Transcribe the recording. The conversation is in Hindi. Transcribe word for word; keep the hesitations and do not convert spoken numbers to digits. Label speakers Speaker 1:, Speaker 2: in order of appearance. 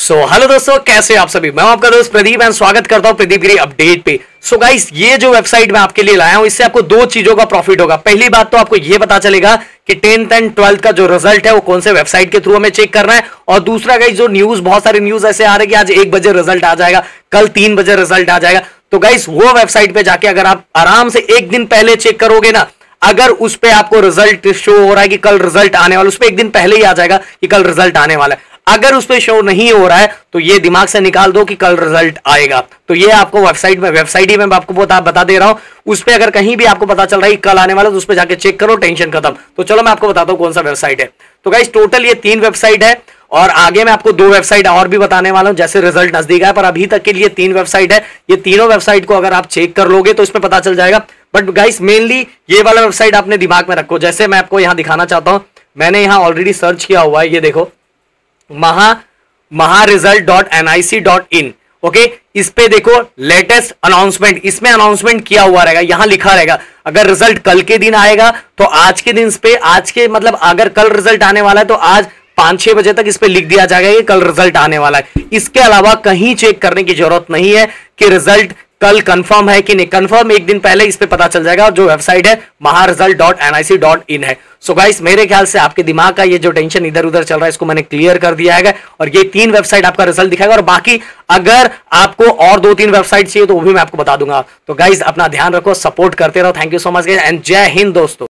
Speaker 1: सो so, हेलो दोस्तों, कैसे आप सभी। मैं आपका दोस्त प्रदीप एंड स्वागत करता हूं प्रदीप गिरी अपडेट पे। सो so गाइस, ये जो वेबसाइट मैं आपके लिए लाया हूं, इससे आपको दो चीजों का प्रॉफिट होगा। पहली बात तो आपको ये पता चलेगा कि टेंथ एंड ट्वेल्थ का जो रिजल्ट है वो कौन से वेबसाइट के थ्रू हमें चेक करना है। और दूसरा गाइस, जो न्यूज, बहुत सारी न्यूज ऐसे आ रहे हैं कि आज एक बजे रिजल्ट आ जाएगा, कल तीन बजे रिजल्ट आ जाएगा। तो गाइस, वो वेबसाइट पे जाके अगर आप आराम से एक दिन पहले चेक करोगे ना, अगर उस पे आपको रिजल्ट शो हो रहा है कि कल रिजल्ट आने वाला, उस पे एक दिन पहले ही आ जाएगा कि कल रिजल्ट आने वाला है। अगर उस पे शो नहीं हो रहा है तो ये दिमाग से निकाल दो कि कल रिजल्ट आएगा। तो ये आपको वेबसाइट में वेबसाइट ही मैं आपको बता बता दे रहा हूं। उस पे अगर कहीं भी आपको पता चल रहा है कल आने वाला, तो उस पे जाके चेक करो, टेंशन खत्म। तो चलो मैं आपको बताता हूं कौन सा वेबसाइट है। तो गाइस, टोटल ये तीन वेबसाइट है और आगे मैं आपको दो वेबसाइट और भी बताने वाला हूं जैसे रिजल्ट नजदीक है। पर अभी तक के लिए तीन वेबसाइट है। ये तीनों वेबसाइट को अगर आप चेक कर लोगे तो इसमें पता चल जाएगा। बट गाइस, मेनली ये वाला वेबसाइट अपने दिमाग में रखो। जैसे मैं आपको यहां दिखाना चाहता हूं, मैंने यहां ऑलरेडी सर्च किया हुआ है, ये देखो, Maha Maha result dot N I C dot in. Okay, इस पे देखो लेटेस्ट अनाउंसमेंट, इसमें अनाउंसमेंट किया हुआ रहेगा, यहां लिखा रहेगा। अगर रिजल्ट कल के दिन आएगा तो आज के दिन इस पे, आज के मतलब अगर कल रिजल्ट आने वाला है तो आज पांच छह बजे तक इस पे लिख दिया जाएगा कि कल रिजल्ट आने वाला है। इसके अलावा कहीं चेक करने की जरूरत नहीं है कि रिजल्ट कल कंफर्म है कि नहीं। कंफर्म एक दिन पहले इस पे पता चल जाएगा। जो वेबसाइट है Maha result dot N I C dot in है। सो गाइस, मेरे ख्याल से आपके दिमाग का ये जो टेंशन इधर उधर चल रहा है, इसको मैंने क्लियर कर दिया है। और ये तीन वेबसाइट आपका रिजल्ट दिखाएगा। और बाकी अगर आपको और दो तीन वेबसाइट चाहिए तो वो भी मैं आपको बता दूंगा। तो गाइस, अपना ध्यान रखो, सपोर्ट करते रहो। Thank you so much and जय हिंद दोस्तों।